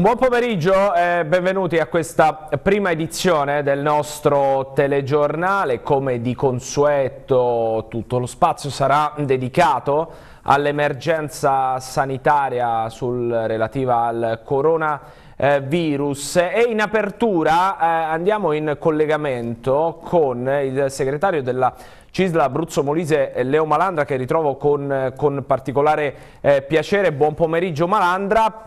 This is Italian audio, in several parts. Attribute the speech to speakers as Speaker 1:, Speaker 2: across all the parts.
Speaker 1: Un buon pomeriggio e benvenuti a questa prima edizione del nostro telegiornale. Come di consueto, tutto lo spazio sarà dedicato all'emergenza sanitaria relativa al coronavirus e in apertura andiamo in collegamento con il segretario della CISL Abruzzo Molise, Leo Malandra, che ritrovo con particolare piacere. Buon pomeriggio Malandra.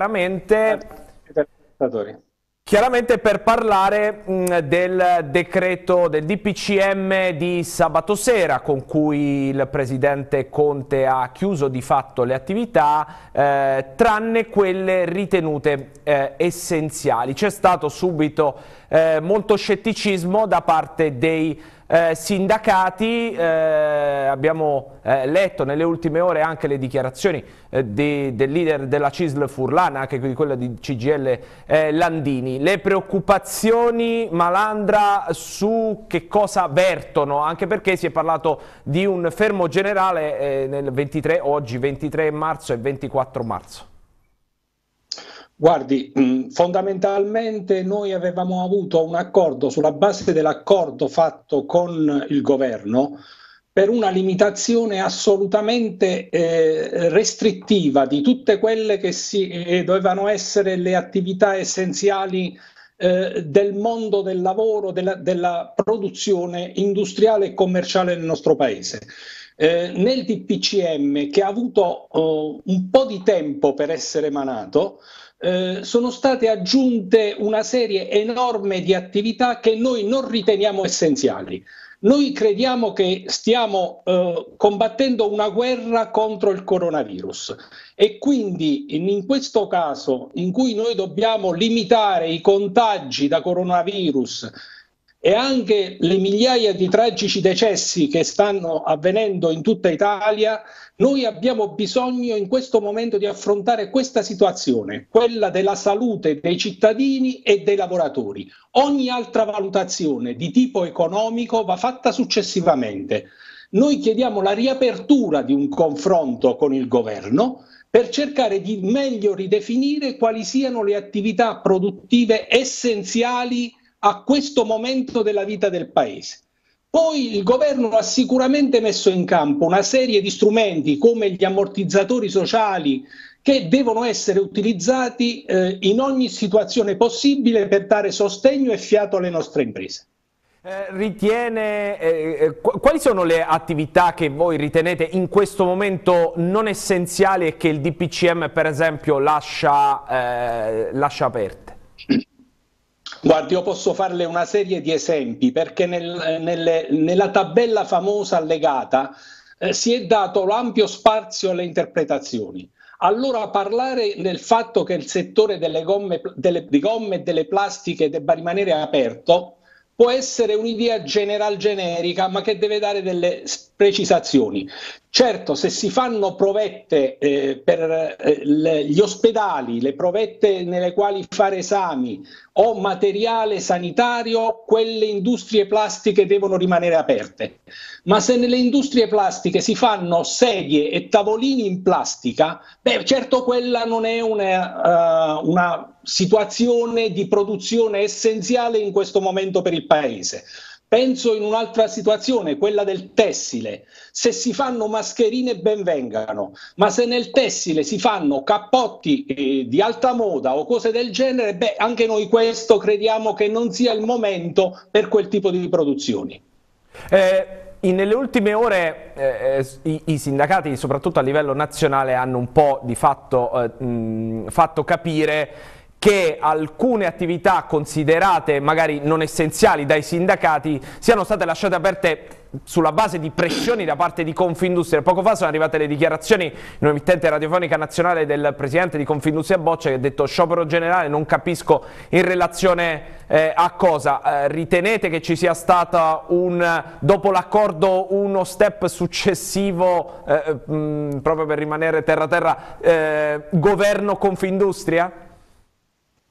Speaker 1: Chiaramente per parlare del decreto del DPCM di sabato sera, con cui il presidente Conte ha chiuso di fatto le attività, tranne quelle ritenute essenziali. C'è stato subito molto scetticismo da parte dei sindacati. Abbiamo letto nelle ultime ore anche le dichiarazioni del leader della CISL Furlan, anche di quella di CGIL Landini. Le preoccupazioni, Malandra, su che cosa vertono? Anche perché si è parlato di un fermo generale oggi 23 marzo e 24 marzo.
Speaker 2: Guardi, fondamentalmente noi avevamo avuto un accordo sulla base dell'accordo fatto con il governo per una limitazione assolutamente restrittiva di tutte quelle che dovevano essere le attività essenziali del mondo del lavoro, della produzione industriale e commerciale nel nostro paese. Nel DPCM, che ha avuto un po' di tempo per essere emanato, sono state aggiunte una serie enorme di attività che noi non riteniamo essenziali. Noi crediamo che stiamo combattendo una guerra contro il coronavirus e quindi in questo caso in cui noi dobbiamo limitare i contagi da coronavirus e anche le migliaia di tragici decessi che stanno avvenendo in tutta Italia, noi abbiamo bisogno in questo momento di affrontare questa situazione, quella della salute dei cittadini e dei lavoratori. Ogni altra valutazione di tipo economico va fatta successivamente. Noi chiediamo la riapertura di un confronto con il governo per cercare di meglio ridefinire quali siano le attività produttive essenziali a questo momento della vita del Paese. Poi il governo ha sicuramente messo in campo una serie di strumenti come gli ammortizzatori sociali che devono essere utilizzati in ogni situazione possibile per dare sostegno e fiato alle nostre imprese.
Speaker 1: Quali sono le attività che voi ritenete in questo momento non essenziali e che il DPCM per esempio lascia aperte?
Speaker 2: Guardi, io posso farle una serie di esempi perché nella tabella famosa allegata si è dato l'ampio spazio alle interpretazioni. Allora parlare del fatto che il settore delle gomme e delle plastiche debba rimanere aperto può essere un'idea generica, ma che deve dare delle precisazioni. Certo, se si fanno provette per gli ospedali, le provette nelle quali fare esami o materiale sanitario, quelle industrie plastiche devono rimanere aperte. Ma se nelle industrie plastiche si fanno sedie e tavolini in plastica, beh, certo quella non è una situazione di produzione essenziale in questo momento per il Paese. Penso in un'altra situazione, quella del tessile. Se si fanno mascherine ben vengano, ma se nel tessile si fanno cappotti di alta moda o cose del genere, beh, anche noi questo crediamo che non sia il momento per quel tipo di produzioni.
Speaker 1: Nelle ultime ore i sindacati, soprattutto a livello nazionale, hanno un po' di fatto capire che alcune attività considerate magari non essenziali dai sindacati siano state lasciate aperte sulla base di pressioni da parte di Confindustria. Poco fa sono arrivate le dichiarazioni in un'emittente radiofonica nazionale del presidente di Confindustria Boccia, che ha detto: sciopero generale, non capisco in relazione a cosa. Ritenete che ci sia stata dopo l'accordo uno step successivo proprio per rimanere terra governo Confindustria?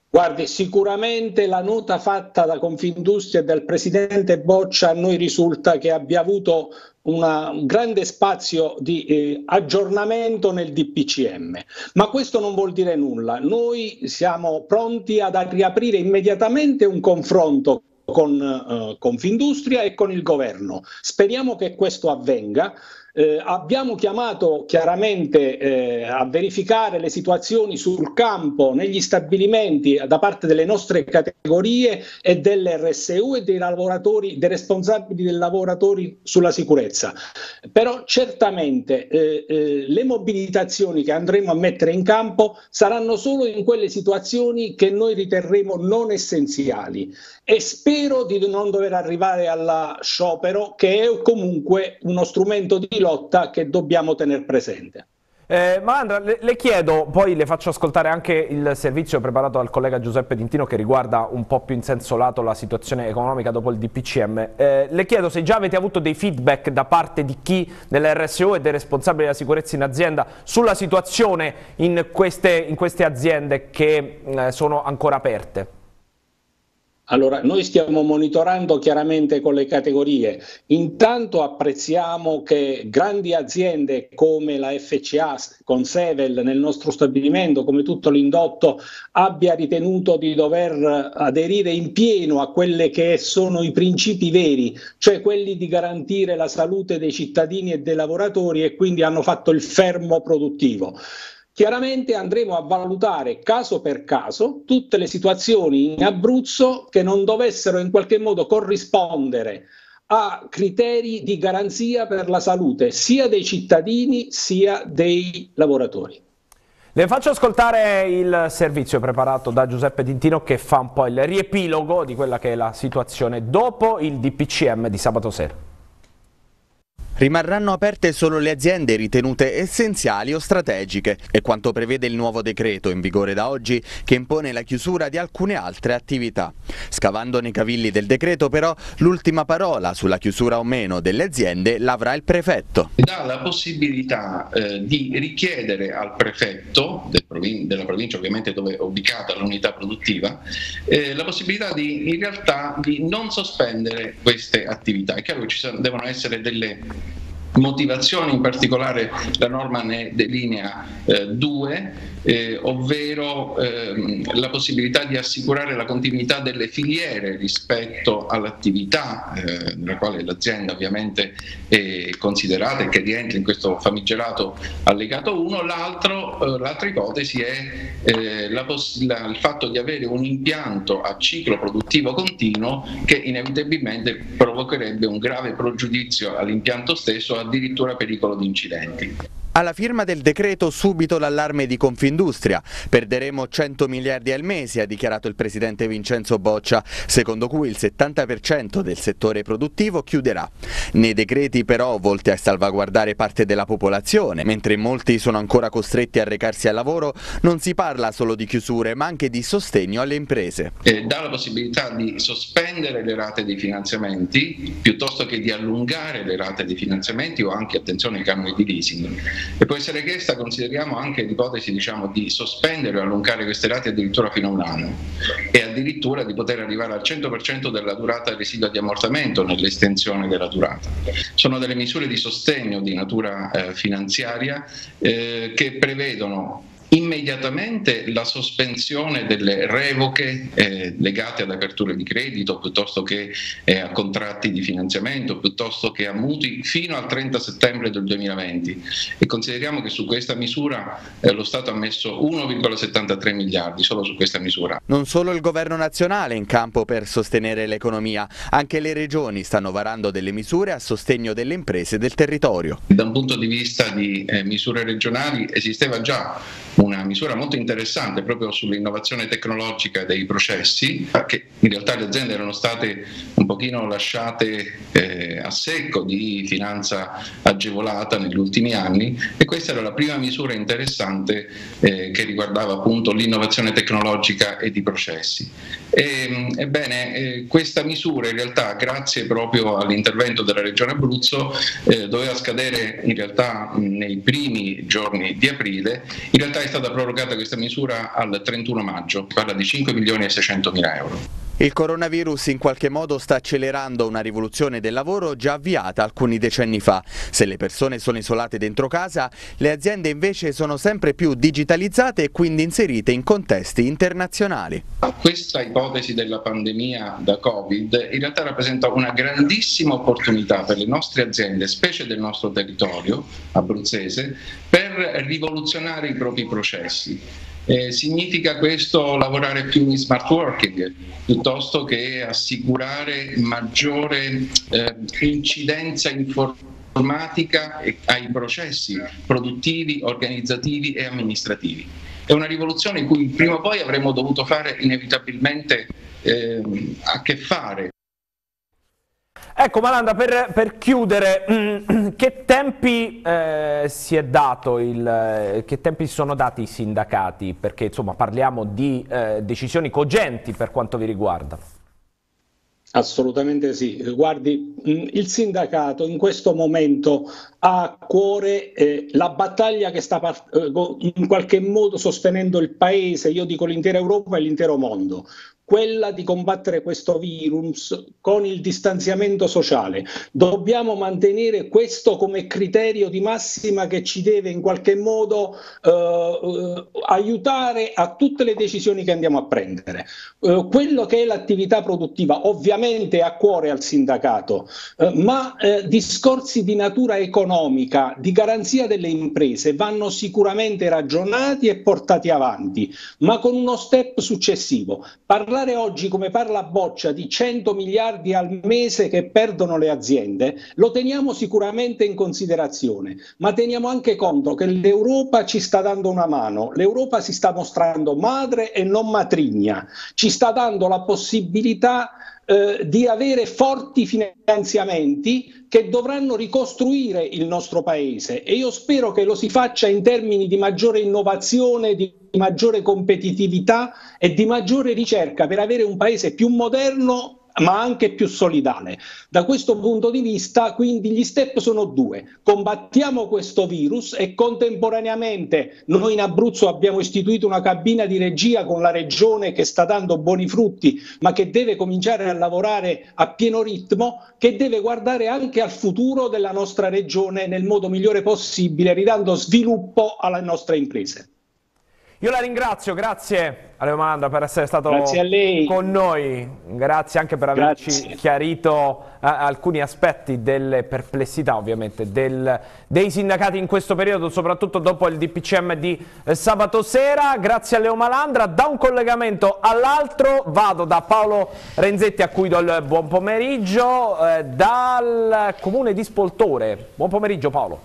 Speaker 2: Guardi, sicuramente la nota fatta da Confindustria e dal presidente Boccia a noi risulta che abbia avuto un grande spazio di aggiornamento nel DPCM, ma questo non vuol dire nulla. Noi siamo pronti ad riaprire immediatamente un confronto con Confindustria e con il governo. Speriamo che questo avvenga. Abbiamo chiamato chiaramente a verificare le situazioni sul campo, negli stabilimenti, da parte delle nostre categorie e dell'RSU e dei lavoratori, dei responsabili dei lavoratori sulla sicurezza. Però certamente le mobilitazioni che andremo a mettere in campo saranno solo in quelle situazioni che noi riterremo non essenziali, e spero di non dover arrivare allo sciopero, che è comunque uno strumento di lotta che dobbiamo tenere presente.
Speaker 1: Malandra, le chiedo, poi le faccio ascoltare anche il servizio preparato dal collega Giuseppe D'Intino che riguarda un po' più in senso lato la situazione economica dopo il DPCM. Le chiedo se già avete avuto dei feedback da parte di chi dell'RSU e dei responsabili della sicurezza in azienda sulla situazione in queste aziende che sono ancora aperte.
Speaker 2: Allora, noi stiamo monitorando chiaramente con le categorie. Intanto apprezziamo che grandi aziende come la FCA con Sevel nel nostro stabilimento, come tutto l'indotto, abbia ritenuto di dover aderire in pieno a quelli che sono i principi veri, cioè quelli di garantire la salute dei cittadini e dei lavoratori, e quindi hanno fatto il fermo produttivo. Chiaramente andremo a valutare caso per caso tutte le situazioni in Abruzzo che non dovessero in qualche modo corrispondere a criteri di garanzia per la salute sia dei cittadini sia dei lavoratori.
Speaker 1: Le faccio ascoltare il servizio preparato da Giuseppe D'Intino che fa un po' il riepilogo di quella che è la situazione dopo il DPCM di sabato sera.
Speaker 3: Rimarranno aperte solo le aziende ritenute essenziali o strategiche, è quanto prevede il nuovo decreto in vigore da oggi che impone la chiusura di alcune altre attività. Scavando nei cavilli del decreto però l'ultima parola sulla chiusura o meno delle aziende l'avrà il prefetto.
Speaker 4: Dà la possibilità di richiedere al prefetto della provincia ovviamente dove è ubicata l'unità produttiva la possibilità in realtà di non sospendere queste attività. È chiaro che devono essere delle motivazioni, in particolare la norma ne delinea due, ovvero la possibilità di assicurare la continuità delle filiere rispetto all'attività nella quale l'azienda ovviamente è considerata e che rientra in questo famigerato allegato 1. L'altra ipotesi è il fatto di avere un impianto a ciclo produttivo continuo che inevitabilmente provocherebbe un grave pregiudizio all'impianto stesso, addirittura pericolo di incidenti.
Speaker 3: Alla firma del decreto subito l'allarme di Confindustria. Perderemo 100 miliardi al mese, ha dichiarato il presidente Vincenzo Boccia, secondo cui il 70% del settore produttivo chiuderà. Nei decreti però volti a salvaguardare parte della popolazione, mentre molti sono ancora costretti a recarsi al lavoro, non si parla solo di chiusure ma anche di sostegno alle imprese.
Speaker 4: Dà la possibilità di sospendere le rate dei finanziamenti piuttosto che di allungare le rate dei finanziamenti o anche, attenzione, i canoni di leasing. E può essere chiesta, consideriamo anche l'ipotesi di sospendere o allungare queste rate addirittura fino a un anno e addirittura di poter arrivare al 100% della durata residua di ammortamento nell'estensione della durata. Sono delle misure di sostegno di natura finanziaria che prevedono immediatamente la sospensione delle revoche legate ad aperture di credito piuttosto che a contratti di finanziamento, piuttosto che a mutui fino al 30 settembre del 2020, e consideriamo che su questa misura lo Stato ha messo 1,73 miliardi solo su questa misura.
Speaker 3: Non solo il governo nazionale è in campo per sostenere l'economia, anche le regioni stanno varando delle misure a sostegno delle imprese del territorio.
Speaker 4: Da un punto di vista di misure regionali esisteva già una misura molto interessante proprio sull'innovazione tecnologica dei processi, che in realtà le aziende erano state un pochino lasciate a secco di finanza agevolata negli ultimi anni, e questa era la prima misura interessante che riguardava appunto l'innovazione tecnologica e di processi. Ebbene, questa misura in realtà, grazie proprio all'intervento della Regione Abruzzo, doveva scadere in realtà nei primi giorni di aprile. In realtà realtà è stata prorogata questa misura al 31 maggio, parla di 5.600.000 euro.
Speaker 3: Il coronavirus in qualche modo sta accelerando una rivoluzione del lavoro già avviata alcuni decenni fa. Se le persone sono isolate dentro casa, le aziende invece sono sempre più digitalizzate e quindi inserite in contesti internazionali.
Speaker 4: Questa ipotesi della pandemia da Covid in realtà rappresenta una grandissima opportunità per le nostre aziende, specie del nostro territorio abruzzese, per rivoluzionare i propri processi. Significa questo lavorare più in smart working piuttosto che assicurare maggiore incidenza informatica ai processi produttivi, organizzativi e amministrativi. È una rivoluzione in cui prima o poi avremmo dovuto fare inevitabilmente a che fare.
Speaker 1: Ecco Malandra, per chiudere, che tempi si è dato che tempi si sono dati i sindacati? Perché insomma parliamo di decisioni cogenti per quanto vi riguarda.
Speaker 2: Assolutamente sì. Guardi, il sindacato in questo momento ha a cuore la battaglia che sta in qualche modo sostenendo il Paese, io dico l'intera Europa e l'intero mondo, quella di combattere questo virus con il distanziamento sociale. Dobbiamo mantenere questo come criterio di massima che ci deve in qualche modo aiutare a tutte le decisioni che andiamo a prendere. Quello che è l'attività produttiva ovviamente è a cuore al sindacato, ma discorsi di natura economica, di garanzia delle imprese vanno sicuramente ragionati e portati avanti, ma con uno step successivo. Parlare oggi, come parla Boccia, di 100 miliardi al mese che perdono le aziende, lo teniamo sicuramente in considerazione, ma teniamo anche conto che l'Europa ci sta dando una mano, l'Europa si sta mostrando madre e non matrigna, ci sta dando la possibilità di avere forti finanziamenti che dovranno ricostruire il nostro Paese e io spero che lo si faccia in termini di maggiore innovazione, di maggiore competitività e di maggiore ricerca per avere un Paese più moderno ma anche più solidale. Da questo punto di vista, quindi, gli step sono due. Combattiamo questo virus e contemporaneamente noi in Abruzzo abbiamo istituito una cabina di regia con la Regione che sta dando buoni frutti, ma che deve cominciare a lavorare a pieno ritmo, che deve guardare anche al futuro della nostra Regione nel modo migliore possibile, ridando sviluppo alle nostre imprese.
Speaker 1: Io la ringrazio, grazie a Leo Malandra per essere stato con noi, grazie anche per averci chiarito alcuni aspetti delle perplessità ovviamente dei sindacati in questo periodo, soprattutto dopo il DPCM di sabato sera. Grazie a Leo Malandra. Da un collegamento all'altro vado da Paolo Renzetti, a cui do il buon pomeriggio, dal comune di Spoltore. Buon pomeriggio Paolo.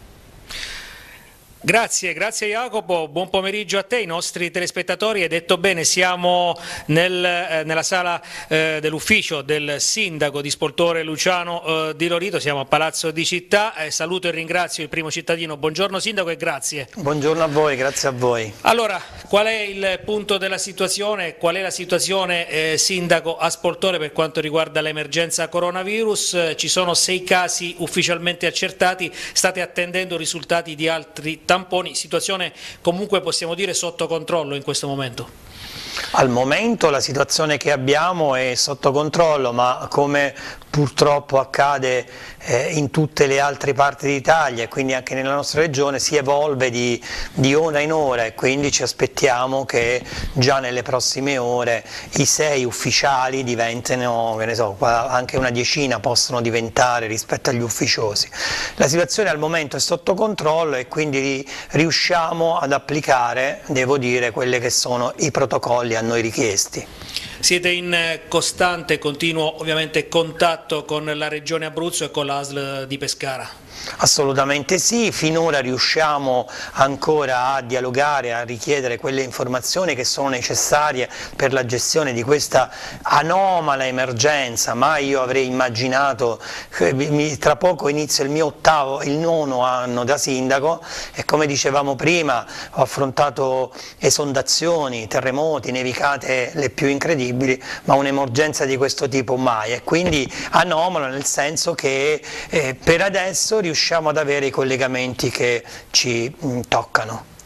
Speaker 5: Grazie Jacopo, buon pomeriggio a te, ai nostri telespettatori. Hai detto bene, siamo nella sala dell'ufficio del sindaco di Spoltore Luciano Di Lorito, siamo a Palazzo di Città. Saluto e ringrazio il primo cittadino. Buongiorno sindaco e grazie.
Speaker 6: Buongiorno a voi, grazie a voi.
Speaker 5: Allora, qual è il punto della situazione? Qual è la situazione sindaco a Spoltore per quanto riguarda l'emergenza coronavirus? Ci sono 6 casi ufficialmente accertati, state attendendo risultati di altri tamponi, situazione comunque possiamo dire sotto controllo in questo momento?
Speaker 6: Al momento la situazione che abbiamo è sotto controllo, ma come purtroppo accade in tutte le altre parti d'Italia e quindi anche nella nostra regione si evolve di ora in ora e quindi ci aspettiamo che già nelle prossime ore i 6 ufficiali diventino, che ne so, anche una decina possono diventare rispetto agli ufficiosi. La situazione al momento è sotto controllo e quindi riusciamo ad applicare, devo dire, quelli che sono i protocolli a noi richiesti.
Speaker 5: Siete in costante e continuo ovviamente contatto con la Regione Abruzzo e con l'ASL di Pescara?
Speaker 6: Assolutamente sì, finora riusciamo ancora a dialogare, a richiedere quelle informazioni che sono necessarie per la gestione di questa anomala emergenza, ma io avrei immaginato che tra poco inizio il il 9° anno da sindaco e come dicevamo prima ho affrontato esondazioni, terremoti, nevicate le più incredibili, ma un'emergenza di questo tipo mai, e quindi anomalo nel senso che per adesso riusciamo ad avere i collegamenti che ci toccano.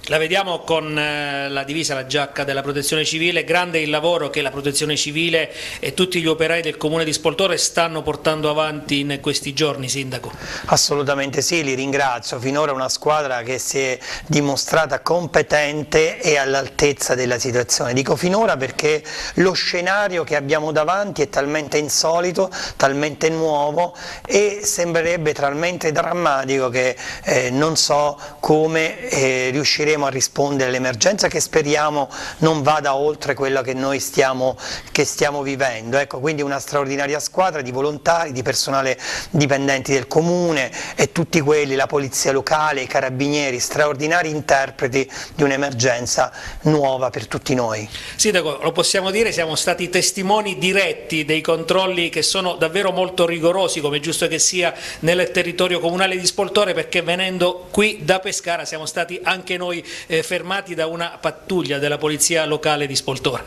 Speaker 5: La vediamo con la divisa, la giacca della Protezione Civile. Grande il lavoro che la Protezione Civile e tutti gli operai del Comune di Spoltore stanno portando avanti in questi giorni, Sindaco.
Speaker 6: Assolutamente sì, li ringrazio. Finora una squadra che si è dimostrata competente e all'altezza della situazione. Dico finora perché lo scenario che abbiamo davanti è talmente insolito, talmente nuovo e sembrerebbe talmente drammatico che non so come riusciremo a rispondere all'emergenza, che speriamo non vada oltre quello che noi stiamo vivendo. Ecco, quindi una straordinaria squadra di volontari, di personale dipendenti del comune e tutti quelli, la polizia locale, i carabinieri, straordinari interpreti di un'emergenza nuova per tutti noi.
Speaker 5: Sindaco, lo possiamo dire, siamo stati testimoni diretti dei controlli che sono davvero molto rigorosi, come è giusto che sia, nel territorio comunale di Spoltore, perché venendo qui da Pescara siamo stati anche noi fermati da una pattuglia della polizia locale di Spoltore.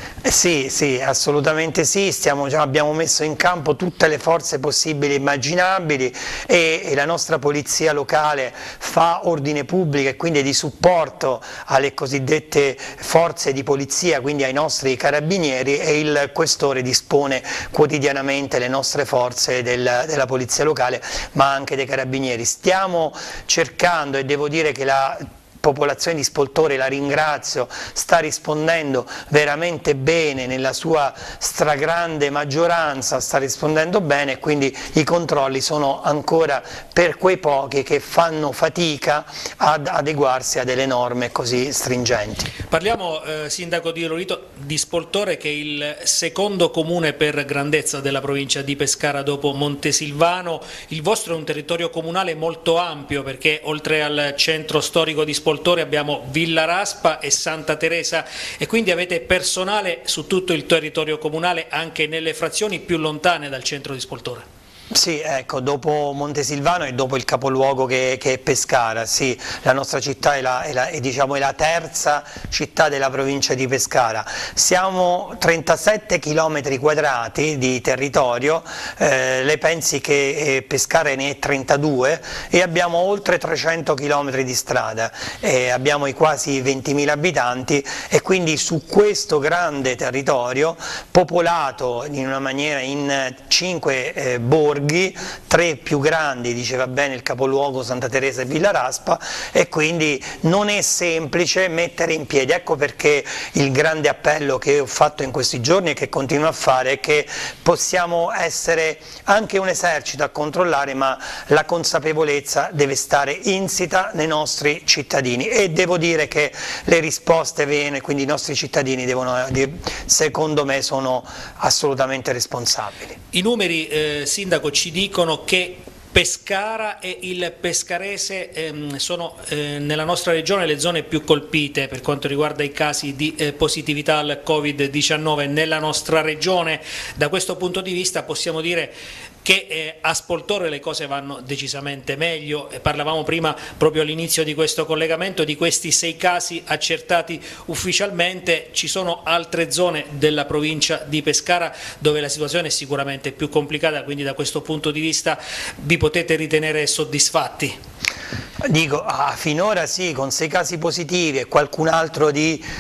Speaker 6: Sì, assolutamente sì, abbiamo messo in campo tutte le forze possibili e immaginabili e la nostra polizia locale fa ordine pubblico e quindi di supporto alle cosiddette forze di polizia, quindi ai nostri carabinieri, e il questore dispone quotidianamente le nostre forze della polizia locale ma anche dei carabinieri. Stiamo cercando, e devo dire che la popolazione di Spoltore, la ringrazio, sta rispondendo veramente bene, nella sua stragrande maggioranza sta rispondendo bene, e quindi i controlli sono ancora per quei pochi che fanno fatica ad adeguarsi a delle norme così stringenti.
Speaker 5: Parliamo, Sindaco Di Lolito, di Spoltore, che è il secondo comune per grandezza della provincia di Pescara dopo Montesilvano. Il vostro è un territorio comunale molto ampio, perché oltre al centro storico di Spoltore abbiamo Villa Raspa e Santa Teresa, e quindi avete personale su tutto il territorio comunale, anche nelle frazioni più lontane dal centro di Spoltore.
Speaker 6: Sì, ecco, dopo Montesilvano e dopo il capoluogo che è Pescara, sì, la nostra città è la terza città della provincia di Pescara. Siamo 37 km quadrati di territorio, lei pensi che Pescara ne è 32 e abbiamo oltre 300 km di strada, abbiamo i quasi 20.000 abitanti, e quindi su questo grande territorio popolato in una maniera in 5 borghi, 3 più grandi, diceva bene il capoluogo, Santa Teresa e Villa Raspa, e quindi non è semplice mettere in piedi. Ecco perché il grande appello che ho fatto in questi giorni e che continuo a fare è che possiamo essere anche un esercito a controllare, ma la consapevolezza deve stare insita nei nostri cittadini, e devo dire che le risposte vengono, quindi i nostri cittadini secondo me sono assolutamente responsabili.
Speaker 5: I numeri, Sindaco, ci dicono che Pescara e il pescarese sono nella nostra regione le zone più colpite per quanto riguarda i casi di positività al Covid-19 nella nostra regione. Da questo punto di vista possiamo dire che a Spoltore le cose vanno decisamente meglio. Parlavamo prima, proprio all'inizio di questo collegamento, di questi 6 casi accertati ufficialmente. Ci sono altre zone della provincia di Pescara dove la situazione è sicuramente più complicata, quindi da questo punto di vista vi potete ritenere soddisfatti?
Speaker 6: Dico, finora sì, con 6 casi positivi e qualcun altro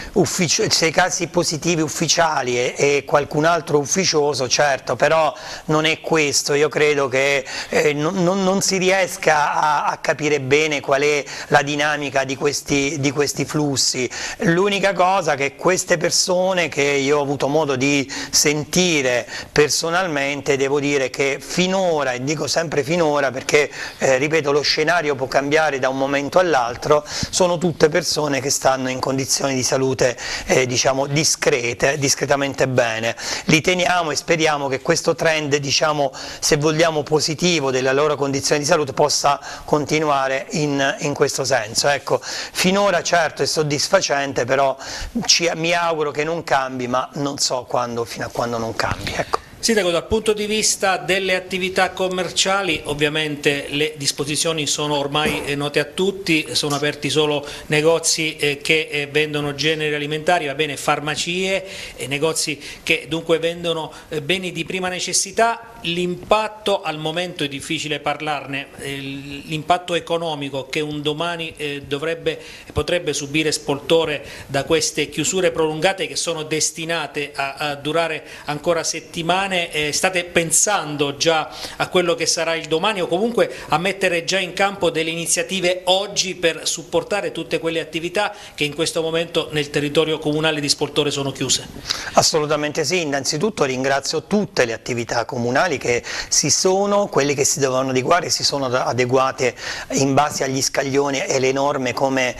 Speaker 6: 6 casi positivi ufficiali e qualcun altro ufficioso, certo, però non è questo. Io credo che non si riesca a capire bene qual è la dinamica di questi flussi. L'unica cosa che queste persone che io ho avuto modo di sentire personalmente, devo dire che finora, e dico sempre finora perché ripeto, lo scenario può cambiare da un momento all'altro, sono tutte persone che stanno in condizioni di salute diciamo discretamente bene. Li teniamo e speriamo che questo trend, diciamo, se vogliamo positivo, della loro condizione di salute possa continuare in questo senso. Ecco, finora certo è soddisfacente, però mi auguro che non cambi, ma non so fino a quando non cambi. Ecco.
Speaker 5: Sindaco, dal punto di vista delle attività commerciali, ovviamente le disposizioni sono ormai note a tutti, sono aperti solo negozi che vendono generi alimentari, va bene, farmacie, negozi che dunque vendono beni di prima necessità. L'impatto al momento è difficile parlarne, l'impatto economico che un domani potrebbe subire Spoltore da queste chiusure prolungate che sono destinate a durare ancora settimane. State pensando già a quello che sarà il domani o comunque a mettere già in campo delle iniziative oggi per supportare tutte quelle attività che in questo momento nel territorio comunale di Spoltore sono chiuse?
Speaker 6: Assolutamente sì, innanzitutto ringrazio tutte le attività comunali che quelle che si dovevano adeguare, si sono adeguate in base agli scaglioni e le norme come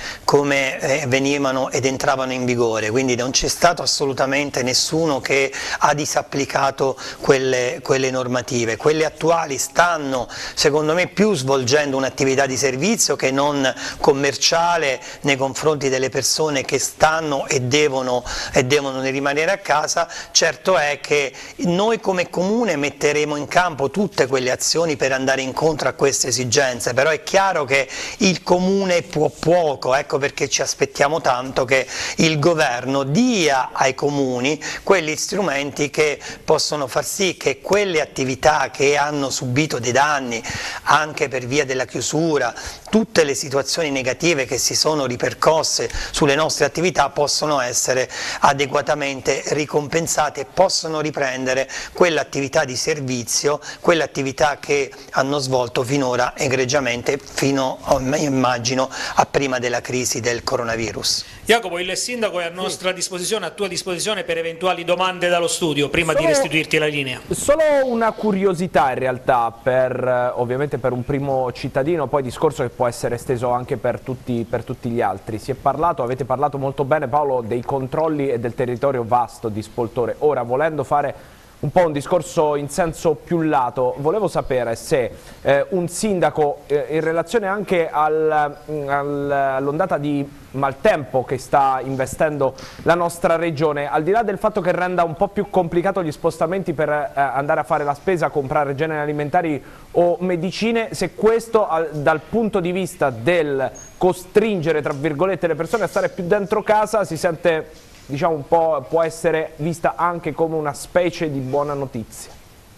Speaker 6: venivano ed entravano in vigore, quindi non c'è stato assolutamente nessuno che ha disapplicato quelle normative. Quelle attuali stanno secondo me più svolgendo un'attività di servizio che non commerciale nei confronti delle persone che stanno e devono rimanere a casa. Certo è che noi come comune metteremo in campo tutte quelle azioni per andare incontro a queste esigenze, però è chiaro che il comune può poco, ecco perché ci aspettiamo tanto che il governo dia ai comuni quegli strumenti che possono far sì che quelle attività che hanno subito dei danni anche per via della chiusura, tutte le situazioni negative che si sono ripercosse sulle nostre attività possono essere adeguatamente ricompensate e possono riprendere quell'attività di servizio, quell'attività che hanno svolto finora egregiamente fino, immagino, a prima della crisi del coronavirus.
Speaker 5: Jacopo, il Sindaco è a nostra disposizione, a tua disposizione per eventuali domande dallo studio, prima di restituirti la linea.
Speaker 1: Solo una curiosità in realtà, ovviamente per un primo cittadino, poi discorso che può essere esteso anche per tutti gli altri. Avete parlato molto bene Paolo dei controlli e del territorio vasto di Spoltore. Ora, volendo fare un po' un discorso in senso più lato, volevo sapere se un sindaco in relazione anche all'ondata di maltempo che sta investendo la nostra regione, al di là del fatto che renda un po' più complicato gli spostamenti per andare a fare la spesa, comprare generi alimentari o medicine, se questo dal punto di vista del costringere tra virgolette le persone a stare più dentro casa si sente, diciamo, un po', può essere vista anche come una specie di buona notizia.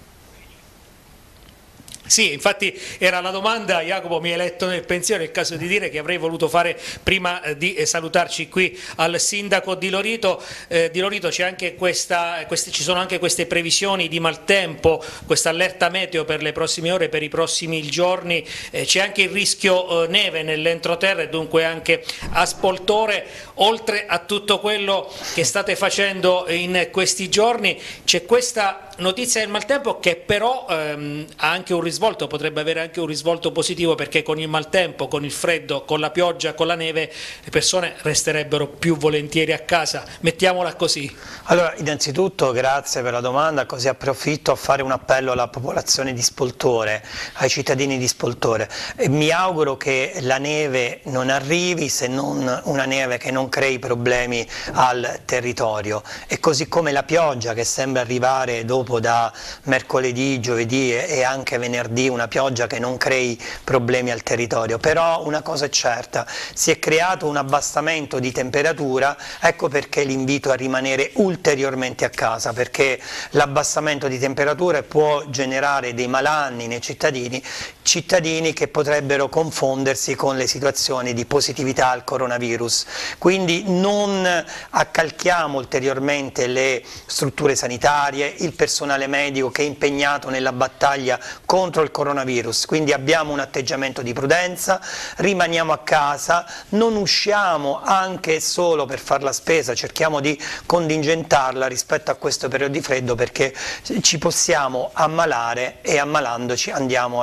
Speaker 5: Sì, infatti era la domanda, Jacopo mi hai letto nel pensiero, è il caso di dire che avrei voluto fare prima di salutarci qui al sindaco di Lorito. Di Lorito c'è anche ci sono anche queste previsioni di maltempo, questa allerta meteo per le prossime ore, per i prossimi giorni, c'è anche il rischio neve nell'entroterra e dunque anche a Spoltore. Oltre a tutto quello che state facendo in questi giorni, c'è questa notizia del maltempo che però ha anche un risvolto, potrebbe avere anche un risvolto positivo, perché con il maltempo, con il freddo, con la pioggia, con la neve, le persone resterebbero più volentieri a casa, mettiamola così.
Speaker 6: Allora, innanzitutto grazie per la domanda, così approfitto a fare un appello alla popolazione di Spoltore, ai cittadini di Spoltore. Mi auguro che la neve non arrivi, se non una neve che non crei problemi al territorio, e così come la pioggia che sembra arrivare dopo da mercoledì, giovedì e anche venerdì, una pioggia che non crei problemi al territorio. Però una cosa è certa, si è creato un abbassamento di temperatura, ecco perché l'invito a rimanere ulteriormente a casa, perché l'abbassamento di temperature può generare dei malanni nei cittadini che potrebbero confondersi con le situazioni di positività al coronavirus. Quindi non accalchiamo ulteriormente le strutture sanitarie, il personale medico che è impegnato nella battaglia contro il coronavirus, quindi abbiamo un atteggiamento di prudenza, rimaniamo a casa, non usciamo anche solo per fare la spesa, cerchiamo di contingentarla rispetto a questo periodo di freddo, perché ci possiamo ammalare e ammalandoci andiamo a prendere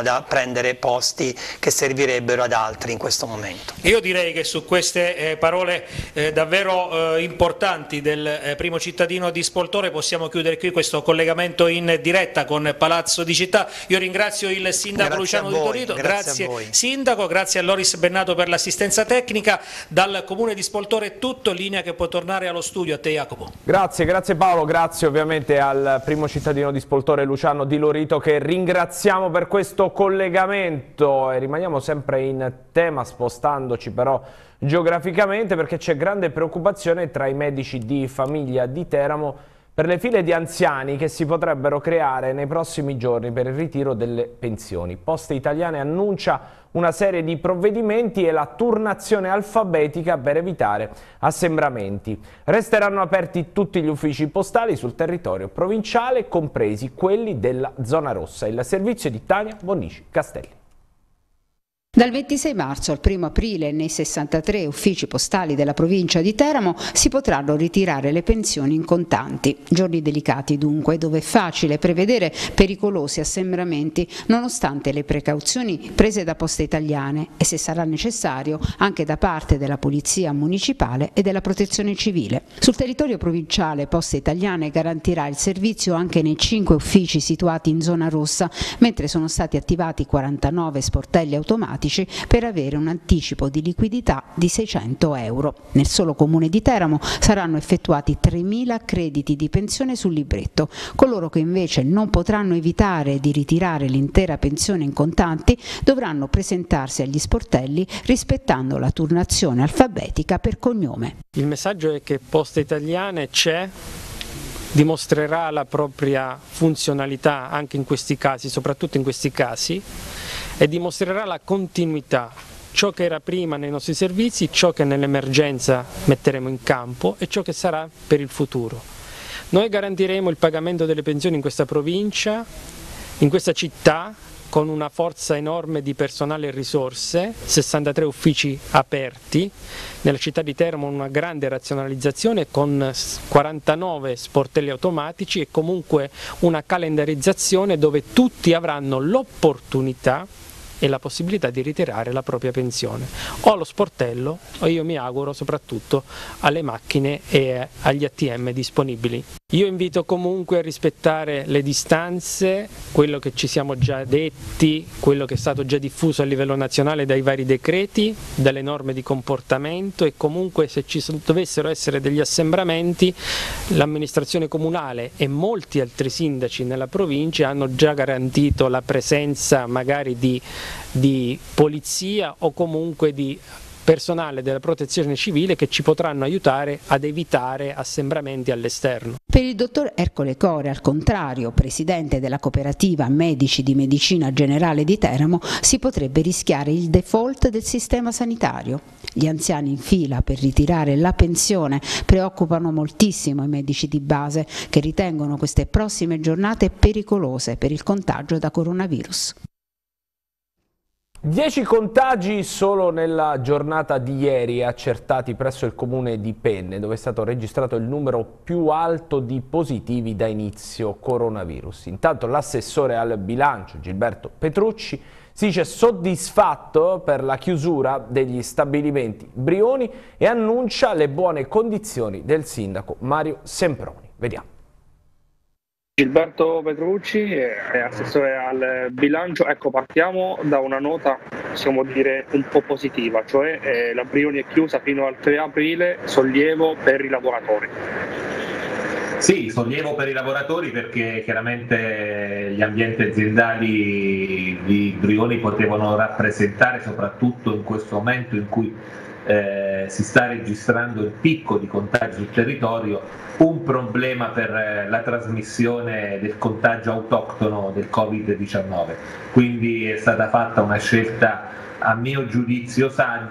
Speaker 6: prendere posti che servirebbero ad altri in questo momento.
Speaker 5: Io direi che su queste parole davvero importanti del primo cittadino di Spoltore possiamo chiudere qui questo collegamento in diretta con Palazzo di Città. Io ringrazio il sindaco Luciano Di Torito, grazie sindaco, grazie a Loris Bennato per l'assistenza tecnica. Dal comune di Spoltore è tutto, linea che può tornare allo studio. A te Jacopo.
Speaker 1: Grazie Paolo, grazie ovviamente al primo cittadino di Spoltore Luciano Di Lorito, che ringraziamo per questo collegamento, e rimaniamo sempre in tema spostandoci però geograficamente, perché c'è grande preoccupazione tra i medici di famiglia di Teramo per le file di anziani che si potrebbero creare nei prossimi giorni per il ritiro delle pensioni. Poste Italiane annuncia una serie di provvedimenti e la turnazione alfabetica per evitare assembramenti. Resteranno aperti tutti gli uffici postali sul territorio provinciale, compresi quelli della zona rossa. Il servizio di Tania Bonnici Castelli.
Speaker 7: Dal 26 marzo al 1 aprile nei 63 uffici postali della provincia di Teramo si potranno ritirare le pensioni in contanti. Giorni delicati dunque, dove è facile prevedere pericolosi assembramenti nonostante le precauzioni prese da Poste Italiane e, se sarà necessario, anche da parte della Polizia Municipale e della Protezione Civile. Sul territorio provinciale Poste Italiane garantirà il servizio anche nei 5 uffici situati in zona rossa, mentre sono stati attivati 49 sportelli automatici per avere un anticipo di liquidità di 600 euro. Nel solo comune di Teramo saranno effettuati 3.000 crediti di pensione sul libretto. Coloro che invece non potranno evitare di ritirare l'intera pensione in contanti dovranno presentarsi agli sportelli rispettando la turnazione alfabetica per cognome.
Speaker 8: Il messaggio è che Poste Italiane c'è, dimostrerà la propria funzionalità anche in questi casi, soprattutto in questi casi, e dimostrerà la continuità, ciò che era prima nei nostri servizi, ciò che nell'emergenza metteremo in campo e ciò che sarà per il futuro. Noi garantiremo il pagamento delle pensioni in questa provincia, in questa città, con una forza enorme di personale e risorse, 63 uffici aperti, nella città di Teramo una grande razionalizzazione con 49 sportelli automatici e comunque una calendarizzazione dove tutti avranno l'opportunità e la possibilità di ritirare la propria pensione, o allo sportello o, io mi auguro, soprattutto alle macchine e agli ATM disponibili. Io invito comunque a rispettare le distanze, quello che ci siamo già detti, quello che è stato già diffuso a livello nazionale dai vari decreti, dalle norme di comportamento, e comunque se ci dovessero essere degli assembramenti l'amministrazione comunale e molti altri sindaci nella provincia hanno già garantito la presenza magari di polizia o comunque di personale della protezione civile che ci potranno aiutare ad evitare assembramenti all'esterno.
Speaker 7: Per il dottor Ercole Core, al contrario, presidente della cooperativa Medici di Medicina Generale di Teramo, si potrebbe rischiare il default del sistema sanitario. Gli anziani in fila per ritirare la pensione preoccupano moltissimo i medici di base, che ritengono queste prossime giornate pericolose per il contagio da coronavirus.
Speaker 1: 10 contagi solo nella giornata di ieri accertati presso il comune di Penne, dove è stato registrato il numero più alto di positivi da inizio coronavirus. Intanto l'assessore al bilancio Gilberto Petrucci si dice soddisfatto per la chiusura degli stabilimenti Brioni e annuncia le buone condizioni del sindaco Mario Semproni. Vediamo.
Speaker 9: Gilberto Petrucci è assessore al bilancio. Ecco, partiamo da una nota, possiamo dire, un po' positiva, cioè la Brioni è chiusa fino al 3 aprile, sollievo per i lavoratori.
Speaker 10: Sì, sollievo per i lavoratori perché chiaramente gli ambienti aziendali di Brioni potevano rappresentare, soprattutto in questo momento in cui si sta registrando il picco di contagi sul territorio, un problema per la trasmissione del contagio autoctono del Covid-19. Quindi è stata fatta una scelta, a mio giudizio, saggia,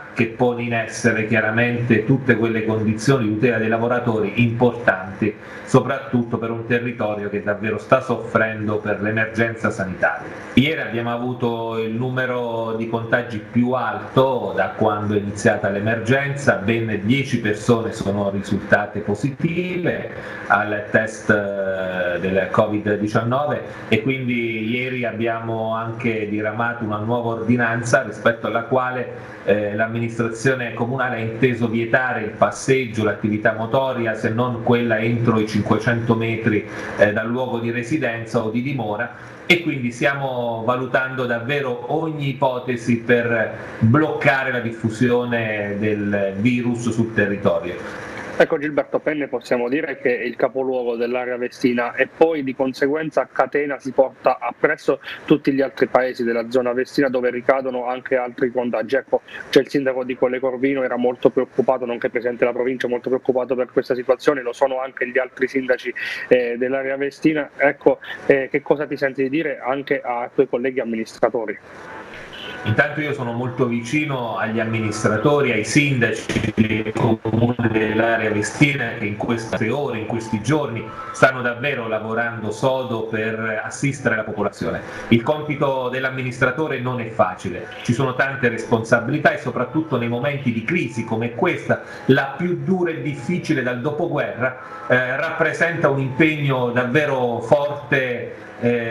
Speaker 10: che pone in essere chiaramente tutte quelle condizioni di tutela dei lavoratori importanti, soprattutto per un territorio che davvero sta soffrendo per l'emergenza sanitaria. Ieri abbiamo avuto il numero di contagi più alto da quando è iniziata l'emergenza, ben 10 persone sono risultate positive al test del Covid-19 e quindi ieri abbiamo anche diramato una nuova ordinanza rispetto alla quale l'amministrazione comunale ha inteso vietare il passeggio, l'attività motoria, se non quella entro i 500 metri dal luogo di residenza o di dimora, e quindi stiamo valutando davvero ogni ipotesi per bloccare la diffusione del virus sul territorio.
Speaker 9: Ecco Gilberto, Penne possiamo dire che è il capoluogo dell'area vestina e poi di conseguenza a catena si porta appresso tutti gli altri paesi della zona vestina dove ricadono anche altri contagi. Ecco, c'è il sindaco di Colle Corvino, era molto preoccupato, nonché presidente della provincia, molto preoccupato per questa situazione, lo sono anche gli altri sindaci dell'area vestina. Ecco, che cosa ti senti di dire anche ai tuoi colleghi amministratori?
Speaker 10: Intanto io sono molto vicino agli amministratori, ai sindaci dei comuni dell'area vestina che in queste ore, in questi giorni stanno davvero lavorando sodo per assistere la popolazione. Il compito dell'amministratore non è facile, ci sono tante responsabilità e soprattutto nei momenti di crisi come questa, la più dura e difficile dal dopoguerra, rappresenta un impegno davvero forte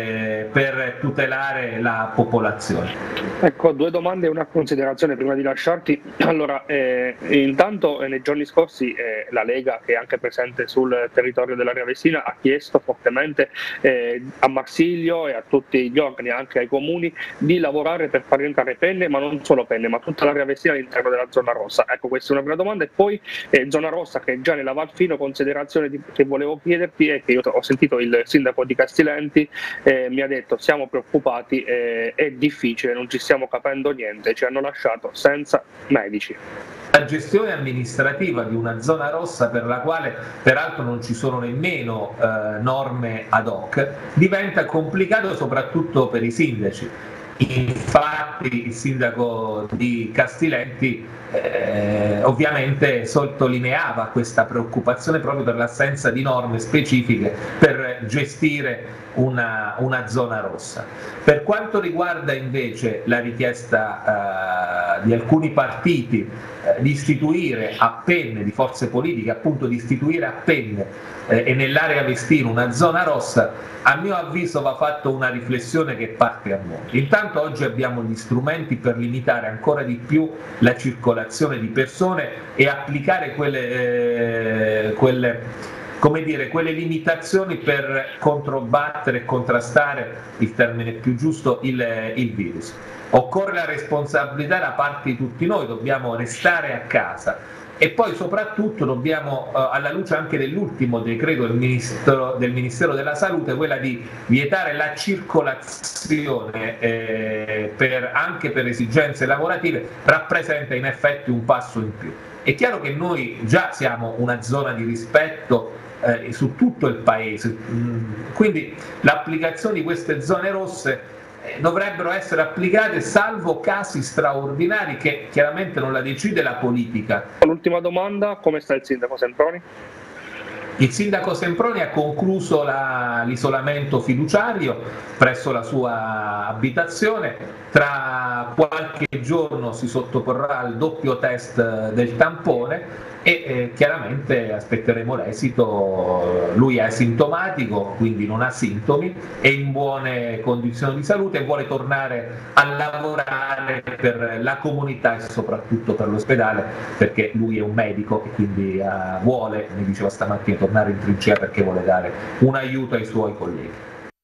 Speaker 10: per tutelare la popolazione.
Speaker 9: Ecco, due domande e una considerazione prima di lasciarti. Allora, intanto nei giorni scorsi la Lega, che è anche presente sul territorio dell'area vestina, ha chiesto fortemente a Marsiglio e a tutti gli organi, anche ai comuni, di lavorare per far rientrare Penne, ma non solo Penne, ma tutta l'area vestina all'interno della zona rossa. Ecco, questa è una prima domanda. E poi zona rossa, che è già nella Valfino, considerazione che volevo chiederti è che io ho sentito il sindaco di Castilenti, mi ha detto siamo preoccupati, è difficile, non ci stiamo capendo niente, ci hanno lasciato senza medici.
Speaker 10: La gestione amministrativa di una zona rossa, per la quale peraltro non ci sono nemmeno norme ad hoc, diventa complicato soprattutto per i sindaci. Infatti il sindaco di Castilenti ovviamente sottolineava questa preoccupazione proprio per l'assenza di norme specifiche per gestire una zona rossa. Per quanto riguarda invece la richiesta di alcuni partiti di istituire a Penne, di forze politiche appunto di istituire a Penne e nell'area vestina una zona rossa, a mio avviso va fatta una riflessione che parte a monte. Intanto oggi abbiamo gli strumenti per limitare ancora di più la circolazione di persone e applicare quelle limitazioni per controbattere e contrastare, il termine più giusto, il virus. Occorre la responsabilità da parte di tutti noi, dobbiamo restare a casa e poi soprattutto dobbiamo, alla luce anche dell'ultimo decreto del Ministero della Salute, quella di vietare la circolazione anche per esigenze lavorative, rappresenta in effetti un passo in più. È chiaro che noi già siamo una zona di rispetto su tutto il paese, quindi l'applicazione di queste zone rosse dovrebbero essere applicate salvo casi straordinari che chiaramente non la decide la politica.
Speaker 9: L'ultima domanda, come sta il sindaco Semproni?
Speaker 10: Il sindaco Semproni ha concluso l'isolamento fiduciario presso la sua abitazione, tra qualche giorno si sottoporrà al doppio test del tampone e chiaramente aspetteremo l'esito. Lui è asintomatico, quindi non ha sintomi, è in buone condizioni di salute e vuole tornare a lavorare per la comunità e soprattutto per l'ospedale, perché lui è un medico e quindi vuole, mi diceva stamattina, tornare in trincea perché vuole dare un aiuto ai suoi colleghi.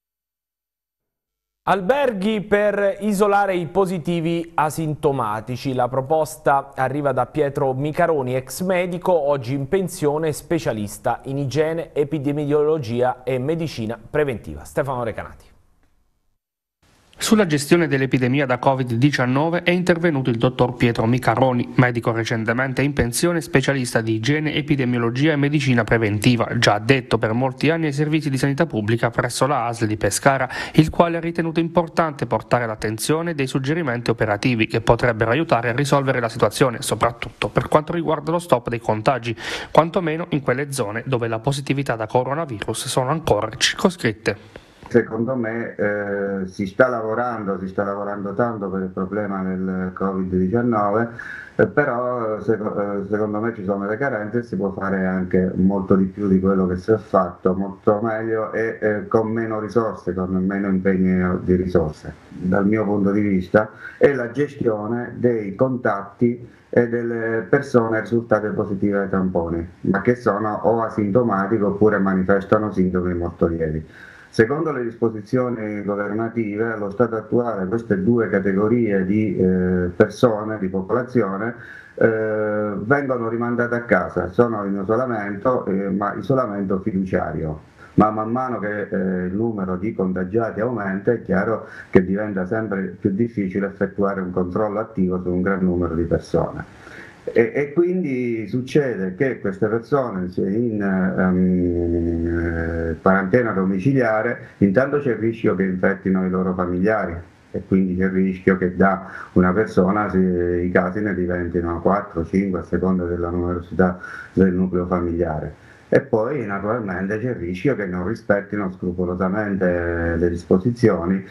Speaker 1: Alberghi per isolare i positivi asintomatici. La proposta arriva da Pietro Micaroni, ex medico, oggi in pensione, specialista in igiene, epidemiologia e medicina preventiva. Stefano Recanati.
Speaker 11: Sulla gestione dell'epidemia da Covid-19 è intervenuto il dottor Pietro Micaroni, medico recentemente in pensione, specialista di igiene, epidemiologia e medicina preventiva, già addetto per molti anni ai servizi di sanità pubblica presso la ASL di Pescara, il quale ha ritenuto importante portare l'attenzione dei suggerimenti operativi che potrebbero aiutare a risolvere la situazione, soprattutto per quanto riguarda lo stop dei contagi, quantomeno in quelle zone dove la positività da coronavirus sono ancora circoscritte.
Speaker 12: Secondo me si sta lavorando tanto per il problema del Covid-19, però secondo me ci sono delle carenze e si può fare anche molto di più di quello che si è fatto, molto meglio e con meno risorse, con meno impegno di risorse. Dal mio punto di vista è la gestione dei contatti e delle persone risultate positive ai tamponi, ma che sono o asintomatiche oppure manifestano sintomi molto lievi. Secondo le disposizioni governative, allo stato attuale queste due categorie di persone, di popolazione, vengono rimandate a casa, sono in isolamento, ma isolamento fiduciario. Ma man mano che il numero di contagiati aumenta, è chiaro che diventa sempre più difficile effettuare un controllo attivo su un gran numero di persone. E quindi succede che queste persone in quarantena domiciliare, intanto c'è il rischio che infettino i loro familiari e quindi c'è il rischio che da una persona i casi ne diventino 4-5 a seconda della numerosità del nucleo familiare. E poi naturalmente c'è il rischio che non rispettino scrupolosamente le disposizioni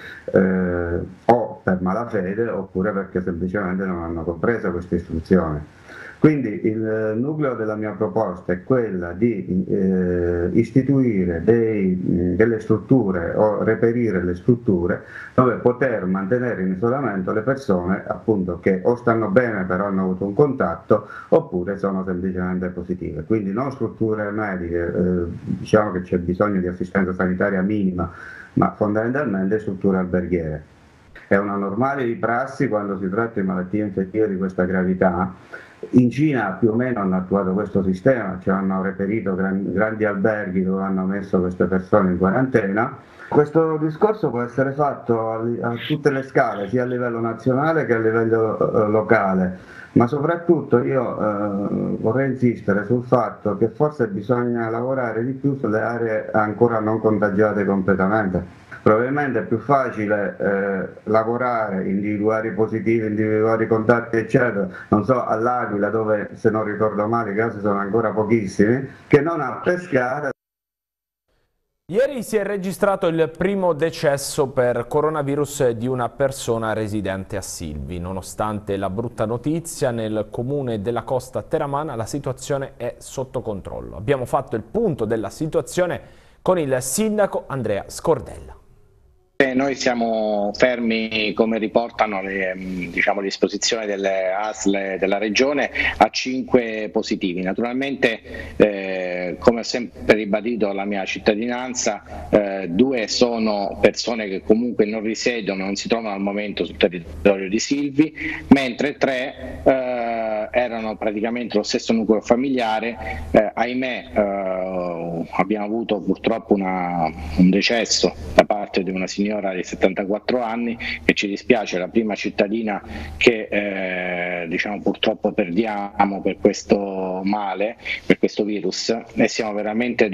Speaker 12: o per malafede oppure perché semplicemente non hanno compreso queste istruzioni. Quindi il nucleo della mia proposta è quella di istituire delle strutture o reperire le strutture dove poter mantenere in isolamento le persone appunto che o stanno bene però hanno avuto un contatto oppure sono semplicemente positive. Quindi non strutture mediche, diciamo che c'è bisogno di assistenza sanitaria minima, ma fondamentalmente strutture alberghiere. È una normale prassi quando si tratta di malattie infettive di questa gravità. In Cina più o meno hanno attuato questo sistema, cioè hanno reperito grandi alberghi dove hanno messo queste persone in quarantena. Questo discorso può essere fatto a tutte le scale, sia a livello nazionale che a livello locale, ma soprattutto io vorrei insistere sul fatto che forse bisogna lavorare di più sulle aree ancora non contagiate completamente. Probabilmente è più facile lavorare, individuare i positivi, individuare i contatti eccetera, non so, all'Aquila dove se non ricordo male i casi sono ancora pochissimi, che non a Pescara.
Speaker 1: Ieri si è registrato il primo decesso per coronavirus di una persona residente a Silvi. Nonostante la brutta notizia, nel comune della Costa Teramana la situazione è sotto controllo. Abbiamo fatto il punto della situazione con il sindaco Andrea Scordella.
Speaker 13: Noi siamo fermi, come riportano le disposizioni delle ASL della regione, a 5 positivi. Naturalmente, come ho sempre ribadito la mia cittadinanza, 2 sono persone che comunque non risiedono, non si trovano al momento sul territorio di Silvi, mentre 3 erano praticamente lo stesso nucleo familiare. Ahimè, abbiamo avuto purtroppo un decesso da parte di una signora di 74 anni e ci dispiace, la prima cittadina che purtroppo perdiamo per questo male, per questo virus, e siamo veramente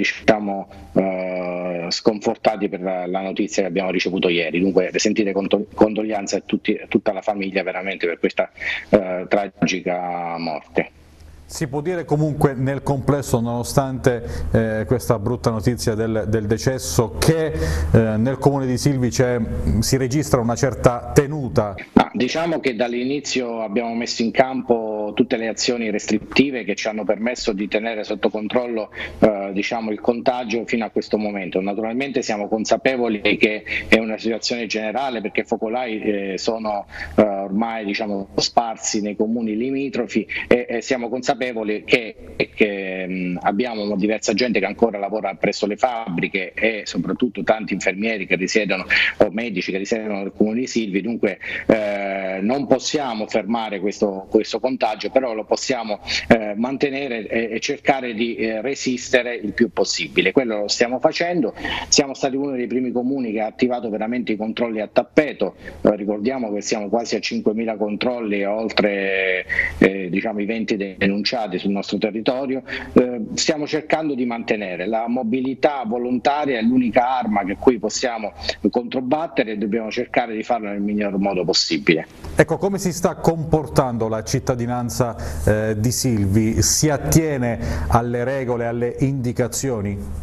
Speaker 13: sconfortati per la notizia che abbiamo ricevuto ieri. Dunque sentite condoglianze a tutta la famiglia veramente per questa tragica morte.
Speaker 14: Si può dire comunque nel complesso, nonostante questa brutta notizia del decesso, che nel comune di Silvi si registra una certa tenuta?
Speaker 13: Diciamo che dall'inizio abbiamo messo in campo tutte le azioni restrittive che ci hanno permesso di tenere sotto controllo il contagio fino a questo momento. Naturalmente siamo consapevoli che è una situazione generale perché focolai sono ormai sparsi nei comuni limitrofi e siamo consapevoli che abbiamo diversa gente che ancora lavora presso le fabbriche e soprattutto tanti infermieri che risiedono o medici che risiedono nel comune di Silvi. Dunque non possiamo fermare questo contagio, però lo possiamo mantenere e cercare di resistere il più possibile. Quello lo stiamo facendo, siamo stati uno dei primi comuni che ha attivato veramente i controlli a tappeto, ricordiamo che siamo quasi a 5.000 controlli, oltre diciamo i 20 denunciati sul nostro territorio. Stiamo cercando di mantenere la mobilità volontaria, è l'unica arma che qui possiamo controbattere e dobbiamo cercare di farlo nel miglior modo possibile.
Speaker 14: Ecco, come si sta comportando la cittadinanza di Silvi? Si attiene alle regole, alle indicazioni?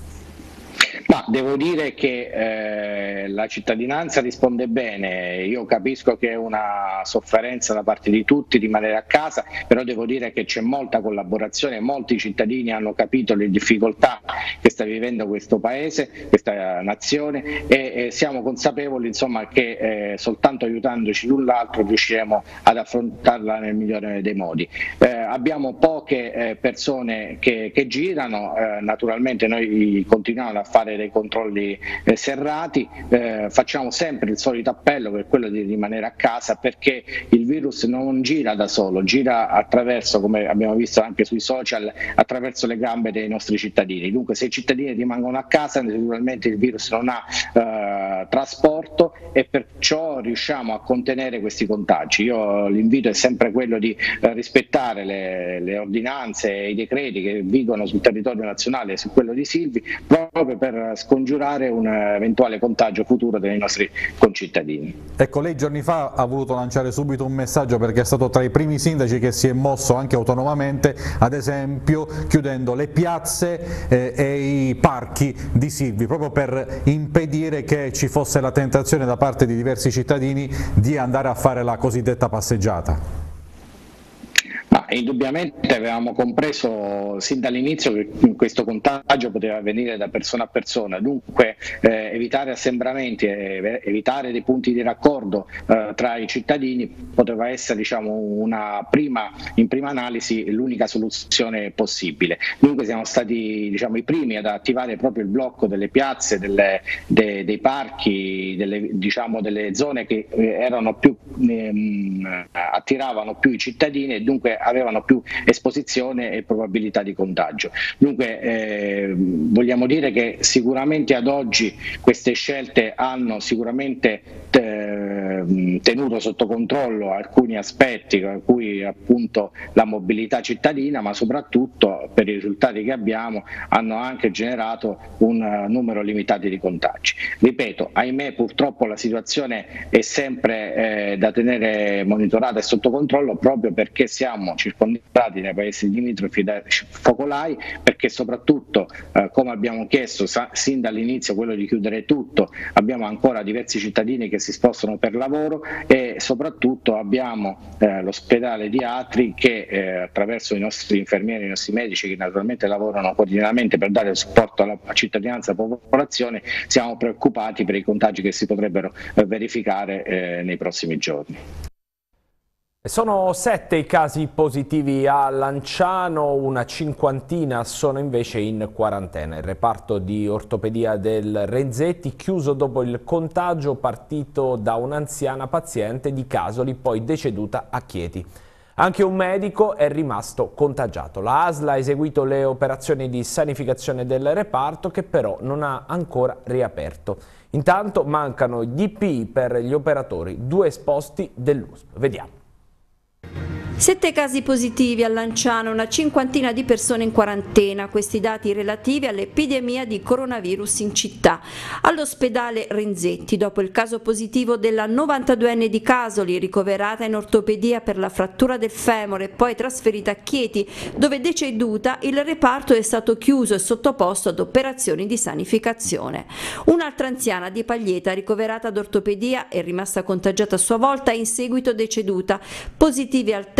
Speaker 13: Ma devo dire che la cittadinanza risponde bene, io capisco che è una sofferenza da parte di tutti rimanere a casa, però devo dire che c'è molta collaborazione, molti cittadini hanno capito le difficoltà che sta vivendo questo paese, questa nazione, e siamo consapevoli insomma che soltanto aiutandoci l'un l'altro riusciremo ad affrontarla nel migliore dei modi. Abbiamo poche persone che girano, naturalmente noi continuiamo a fare dei controlli serrati, facciamo sempre il solito appello che è quello di rimanere a casa, perché il virus non gira da solo, gira attraverso, come abbiamo visto anche sui social, attraverso le gambe dei nostri cittadini. Dunque se i cittadini rimangono a casa naturalmente il virus non ha trasporto e perciò riusciamo a contenere questi contagi. Io l'invito è sempre quello di rispettare le ordinanze e i decreti che vigono sul territorio nazionale e su quello di Silvi, proprio per scongiurare un eventuale contagio futuro dei nostri concittadini.
Speaker 14: Ecco, lei giorni fa ha voluto lanciare subito un messaggio perché è stato tra i primi sindaci che si è mosso anche autonomamente, ad esempio chiudendo le piazze e i parchi di Silvi, proprio per impedire che ci fosse la tentazione da parte di diversi cittadini di andare a fare la cosiddetta passeggiata.
Speaker 13: Indubbiamente avevamo compreso sin dall'inizio che questo contagio poteva avvenire da persona a persona, dunque evitare assembramenti, evitare dei punti di raccordo tra i cittadini poteva essere, diciamo, in prima analisi l'unica soluzione possibile. Dunque siamo stati, diciamo, i primi ad attivare proprio il blocco delle piazze, dei parchi, delle zone che erano più attiravano più i cittadini e dunque avevano più esposizione e probabilità di contagio. Dunque vogliamo dire che sicuramente ad oggi queste scelte hanno sicuramente tenuto sotto controllo alcuni aspetti, tra cui appunto la mobilità cittadina, ma soprattutto per i risultati che abbiamo hanno anche generato un numero limitato di contagi. Ripeto, ahimè purtroppo la situazione è sempre da tenere monitorata e sotto controllo, proprio perché siamo circondati nei paesi limitrofi da focolai, perché soprattutto come abbiamo chiesto sin dall'inizio quello di chiudere tutto, abbiamo ancora diversi cittadini che si spostano per lavoro e soprattutto abbiamo l'ospedale di Atri che attraverso i nostri infermieri, i nostri medici che naturalmente lavorano quotidianamente per dare supporto alla cittadinanza e alla popolazione, siamo preoccupati per i contagi che si potrebbero verificare nei prossimi giorni.
Speaker 1: Sono 7 i casi positivi a Lanciano, una cinquantina sono invece in quarantena. Il reparto di ortopedia del Renzetti, chiuso dopo il contagio partito da un'anziana paziente di Casoli, poi deceduta a Chieti. Anche un medico è rimasto contagiato. La ASL ha eseguito le operazioni di sanificazione del reparto, che però non ha ancora riaperto. Intanto mancano i DPI per gli operatori, 2 esposti dell'USP. Vediamo.
Speaker 15: 7 casi positivi a Lanciano, una cinquantina di persone in quarantena, questi dati relativi all'epidemia di coronavirus in città. All'ospedale Renzetti, dopo il caso positivo della 92enne di Casoli, ricoverata in ortopedia per la frattura del femore e poi trasferita a Chieti, dove deceduta, il reparto è stato chiuso e sottoposto ad operazioni di sanificazione. Un'altra anziana di Paglieta, ricoverata ad ortopedia e rimasta contagiata a sua volta, in seguito deceduta. Positivi al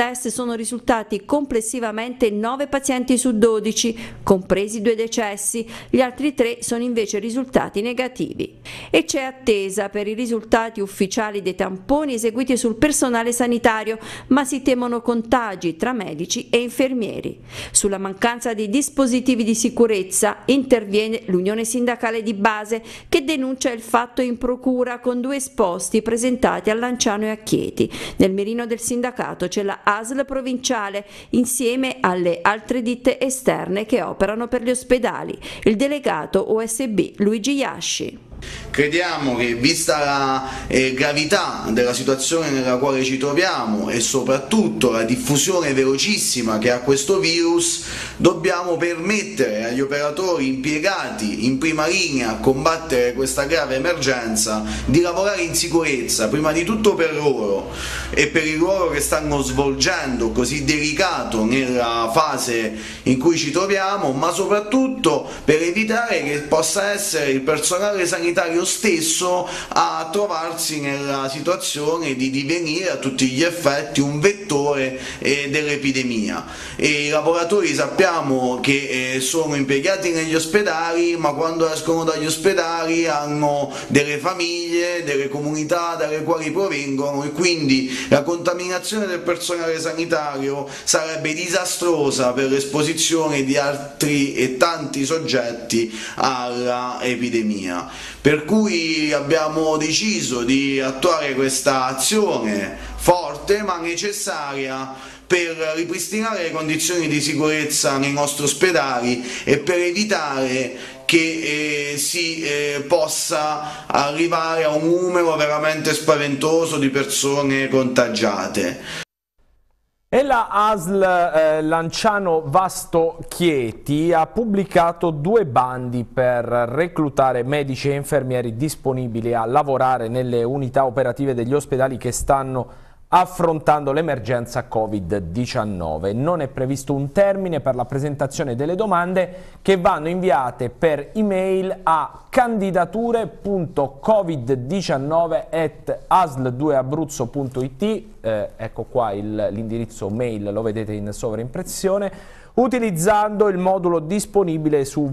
Speaker 15: test sono risultati complessivamente 9 pazienti su 12, compresi 2 decessi, gli altri 3 sono invece risultati negativi. E c'è attesa per i risultati ufficiali dei tamponi eseguiti sul personale sanitario, ma si temono contagi tra medici e infermieri. Sulla mancanza di dispositivi di sicurezza interviene l'Unione Sindacale di Base, che denuncia il fatto in procura con 2 esposti presentati a Lanciano e a Chieti. Nel mirino del sindacato c'è la ASL provinciale insieme alle altre ditte esterne che operano per gli ospedali. Il delegato OSB Luigi Iasci.
Speaker 16: Crediamo che, vista la gravità della situazione nella quale ci troviamo e soprattutto la diffusione velocissima che ha questo virus, dobbiamo permettere agli operatori impiegati in prima linea a combattere questa grave emergenza di lavorare in sicurezza, prima di tutto per loro e per il ruolo che stanno svolgendo così delicato nella fase in cui ci troviamo, ma soprattutto per evitare che possa essere il personale sanitario stesso a trovarsi nella situazione di divenire a tutti gli effetti un vettore dell'epidemia. I lavoratori sappiamo che sono impiegati negli ospedali, ma quando escono dagli ospedali hanno delle famiglie, delle comunità dalle quali provengono, e quindi la contaminazione del personale sanitario sarebbe disastrosa per l'esposizione di altri e tanti soggetti alla epidemia. Per cui abbiamo deciso di attuare questa azione forte ma necessaria per ripristinare le condizioni di sicurezza nei nostri ospedali e per evitare che si possa arrivare a un numero veramente spaventoso di persone contagiate.
Speaker 1: E la ASL Lanciano Vasto Chieti ha pubblicato 2 bandi per reclutare medici e infermieri disponibili a lavorare nelle unità operative degli ospedali che stanno affrontando l'emergenza Covid-19. Non è previsto un termine per la presentazione delle domande, che vanno inviate per email a candidature.covid19@asl2abruzzo.it, ecco qua l'indirizzo mail, lo vedete in sovraimpressione, utilizzando il modulo disponibile su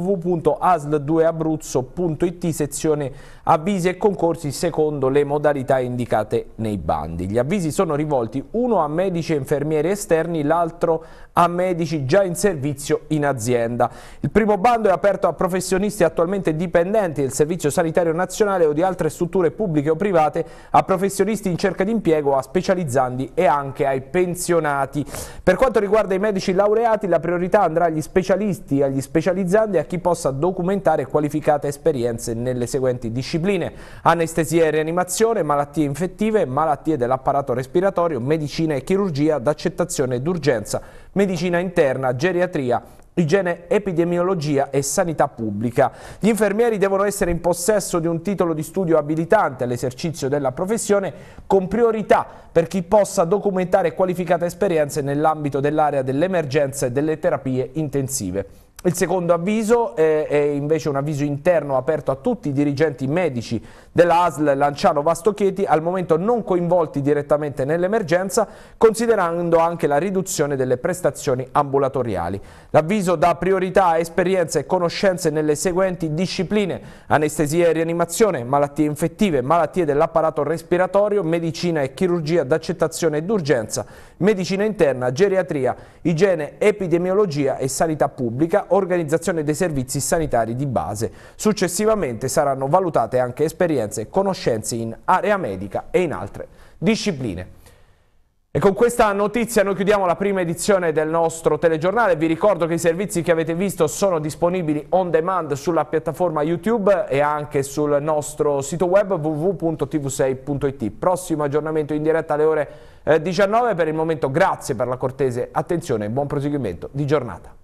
Speaker 1: www.asl2abruzzo.it, sezione avvisi e concorsi secondo le modalità indicate nei bandi. Gli avvisi sono rivolti uno a medici e infermieri esterni, l'altro a medici già in servizio in azienda. Il primo bando è aperto a professionisti attualmente dipendenti del Servizio Sanitario Nazionale o di altre strutture pubbliche o private, a professionisti in cerca di impiego, a specializzandi e anche ai pensionati. Per quanto riguarda i medici laureati, la priorità andrà agli specialisti, agli specializzandi e a chi possa documentare qualificate esperienze nelle seguenti discipline: anestesia e rianimazione, malattie infettive, malattie dell'apparato respiratorio, medicina e chirurgia d'accettazione d'urgenza, medicina interna, geriatria, igiene, epidemiologia e sanità pubblica. Gli infermieri devono essere in possesso di un titolo di studio abilitante all'esercizio della professione, con priorità per chi possa documentare qualificate esperienze nell'ambito dell'area dell'emergenza e delle terapie intensive. Il secondo avviso è invece un avviso interno aperto a tutti i dirigenti medici della ASL Lanciano Vasto Chieti, al momento non coinvolti direttamente nell'emergenza, considerando anche la riduzione delle prestazioni ambulatoriali. L'avviso dà priorità a esperienze e conoscenze nelle seguenti discipline: anestesia e rianimazione, malattie infettive, malattie dell'apparato respiratorio, medicina e chirurgia d'accettazione d'urgenza, medicina interna, geriatria, igiene, epidemiologia e sanità pubblica, organizzazione dei servizi sanitari di base. Successivamente saranno valutate anche esperienze e conoscenze in area medica e in altre discipline. E con questa notizia noi chiudiamo la prima edizione del nostro telegiornale. Vi ricordo che i servizi che avete visto sono disponibili on demand sulla piattaforma YouTube e anche sul nostro sito web www.tv6.it. Prossimo aggiornamento in diretta alle ore 19. Per il momento grazie per la cortese attenzione e buon proseguimento di giornata.